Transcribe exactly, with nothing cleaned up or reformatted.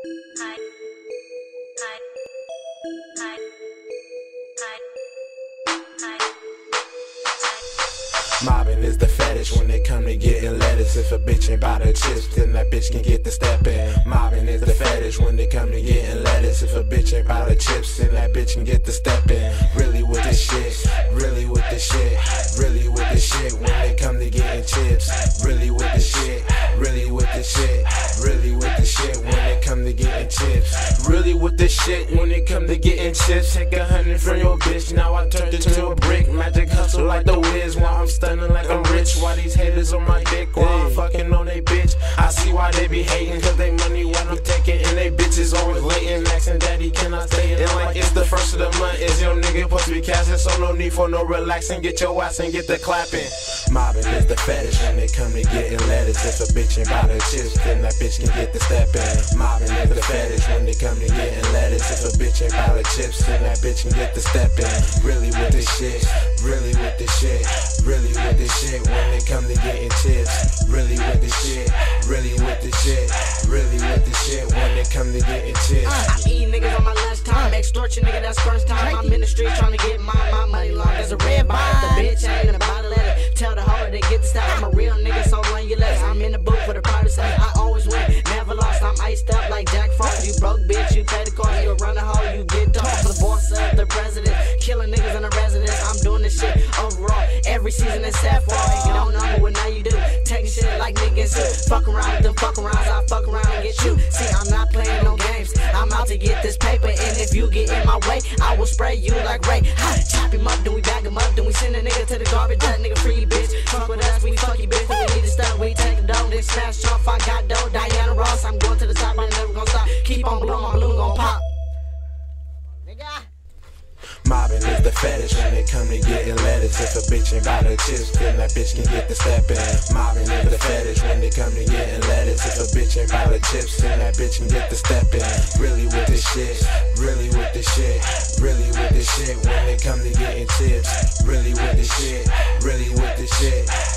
Mobbing is the fetish when it come to getting lettuce. If a bitch ain't bout her chips, then that bitch can get the step in. Mobbing is the fetish when it come to getting lettuce. If a bitch ain't bout her chips, then that bitch can get the step in. Really with the shit, really with the shit, really with the shit when it come to getting chips. Really with the shit, really with the shit, really with the shit when it come to getting chips. Really with the shit when it come to getting chips. Take a hundred from your bitch, now I turned into a brick. Magic hustle like the Wiz while I'm stunning like I'm rich. Why these haters on my dick while I'm fucking on they bitch? I see why they be hating, cause they money when I'm taking. And they bitches always latin, asking daddy can I stay in? Like it's the first of the month, is your nigga supposed to be casting? So no need for no relaxing, get your ass and get the clapping. Mobbing is the fetish when it come to getting lettuce. If a bitch ain't bout her chips, then that bitch can get the step in. Mobbing is the fetish when it come to getting lettuce. If a bitch ain't bout her chips, then that bitch can get the step in. Really with the shit, really with the shit, really with the shit when it come to getting chips. Really with the shit, really with the shit, really with the shit when it come to getting chips. I eat niggas on my lunchtime, extortion nigga, that's first time. I'm in the street trying to get my, my money long as a red bond. The bitch ain't about a letter, tell the hoe to get the style. I'm a real nigga, so run your letters. I'm in the booth for the privacy. I always win, never lost. I'm iced up like Jack Frost. You broke bitch, you pay the cost. You run a hoe, you get tossed. The boss of the president, killing niggas in the residence. I'm doing this shit overall. Every season is set for it. You don't know what now you do. Taking shit like niggas who fuck around with them fuck arounds. I fuck around and get you. See, I'm not playing no games. I'm out to get this paper, and if you get in my way, I will spray you like Ray. Ha, chop him up, then we bag him up, then we send a nigga to the garbage. That nigga free, bitch. Fuck with us, we fuck you, bitch. Then we need to stop, we take a dough, then smash off. I got dough, Diana Ross. I'm going to the top, I'm never gonna stop. Keep on blowing, my balloon gon' pop. Nigga. Mobbing is the fetish when it come to getting lettuce. If a bitch ain't bout her chips, then that bitch can get the step in. Mobbing is the fetish when it come to getting lettuce. If a bitch ain't bout her chips, then that bitch can get the step in. Really with the shit, really with the shit, really with the shit when it come to getting chips. Really with the shit, really with the shit,